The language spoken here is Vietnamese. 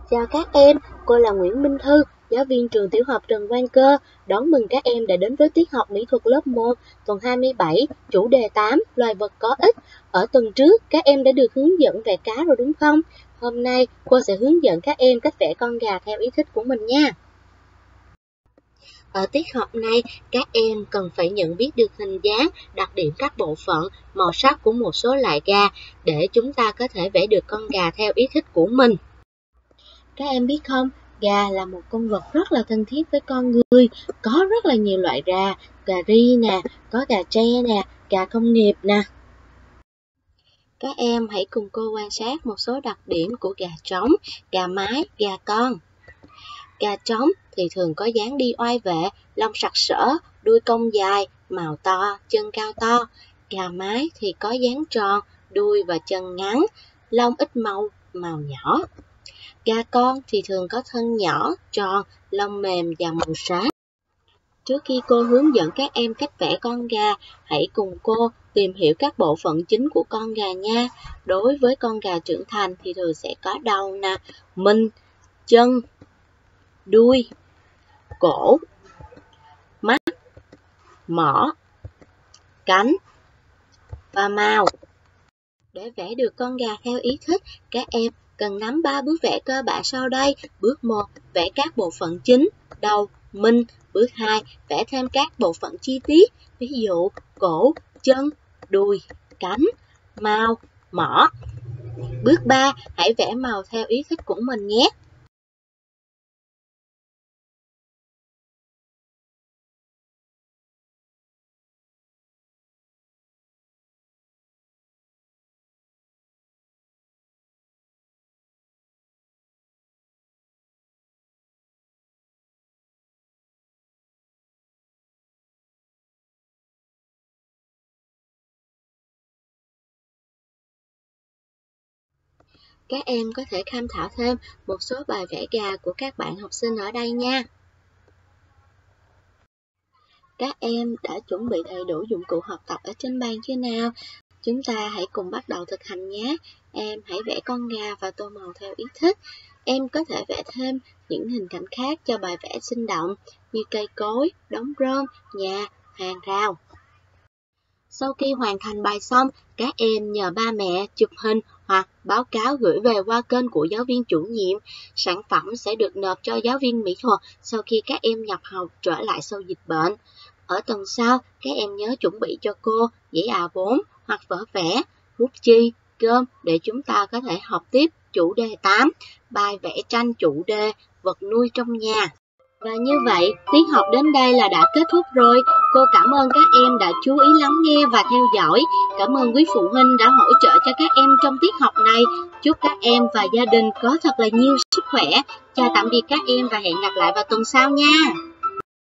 Chào các em, cô là Nguyễn Minh Thư, giáo viên trường tiểu học Trần Văn Cơ. Đón mừng các em đã đến với tiết học mỹ thuật lớp 1, tuần 27, chủ đề 8, loài vật có ích. Ở tuần trước, các em đã được hướng dẫn vẽ cá rồi đúng không? Hôm nay, cô sẽ hướng dẫn các em cách vẽ con gà theo ý thích của mình nha. Ở tiết học này, các em cần phải nhận biết được hình dáng, đặc điểm các bộ phận, màu sắc của một số loại gà để chúng ta có thể vẽ được con gà theo ý thích của mình. Các em biết không, gà là một con vật rất là thân thiết với con người. Có rất là nhiều loại gà ri nè, có gà tre nè, gà công nghiệp nè. Các em hãy cùng cô quan sát một số đặc điểm của gà trống, gà mái, gà con. Gà trống thì thường có dáng đi oai vệ, lông sặc sỡ, đuôi cong dài, mào to, chân cao to. Gà mái thì có dáng tròn, đuôi và chân ngắn, lông ít màu, màu nhỏ. Gà con thì thường có thân nhỏ, tròn, lông mềm và màu sáng. Trước khi cô hướng dẫn các em cách vẽ con gà, hãy cùng cô tìm hiểu các bộ phận chính của con gà nha. Đối với con gà trưởng thành thì thường sẽ có đầu nè, mình, chân, đuôi, cổ, mắt, mỏ, cánh và mào. Để vẽ được con gà theo ý thích, các em cần nắm 3 bước vẽ cơ bản sau đây. Bước 1, vẽ các bộ phận chính, đầu, mình. Bước 2, vẽ thêm các bộ phận chi tiết, ví dụ cổ, chân, đùi, cánh, mào, mỏ. Bước 3, hãy vẽ màu theo ý thích của mình nhé. Các em có thể tham khảo thêm một số bài vẽ gà của các bạn học sinh ở đây nha. Các em đã chuẩn bị đầy đủ dụng cụ học tập ở trên bàn chưa nào? Chúng ta hãy cùng bắt đầu thực hành nhé. Em hãy vẽ con gà và tô màu theo ý thích. Em có thể vẽ thêm những hình cảnh khác cho bài vẽ sinh động như cây cối, đống rơm, nhà, hàng rào. Sau khi hoàn thành bài xong, các em nhờ ba mẹ chụp hình hoặc báo cáo gửi về qua kênh của giáo viên chủ nhiệm. Sản phẩm sẽ được nộp cho giáo viên mỹ thuật sau khi các em nhập học trở lại sau dịch bệnh. Ở tuần sau, các em nhớ chuẩn bị cho cô giấy A4 hoặc vở vẽ, bút chì, cơm để chúng ta có thể học tiếp chủ đề 8, bài vẽ tranh chủ đề vật nuôi trong nhà. Và như vậy, tiết học đến đây là đã kết thúc rồi. Cô cảm ơn các em đã chú ý lắng nghe và theo dõi. Cảm ơn quý phụ huynh đã hỗ trợ cho các em trong tiết học này. Chúc các em và gia đình có thật là nhiều sức khỏe. Chào tạm biệt các em và hẹn gặp lại vào tuần sau nha.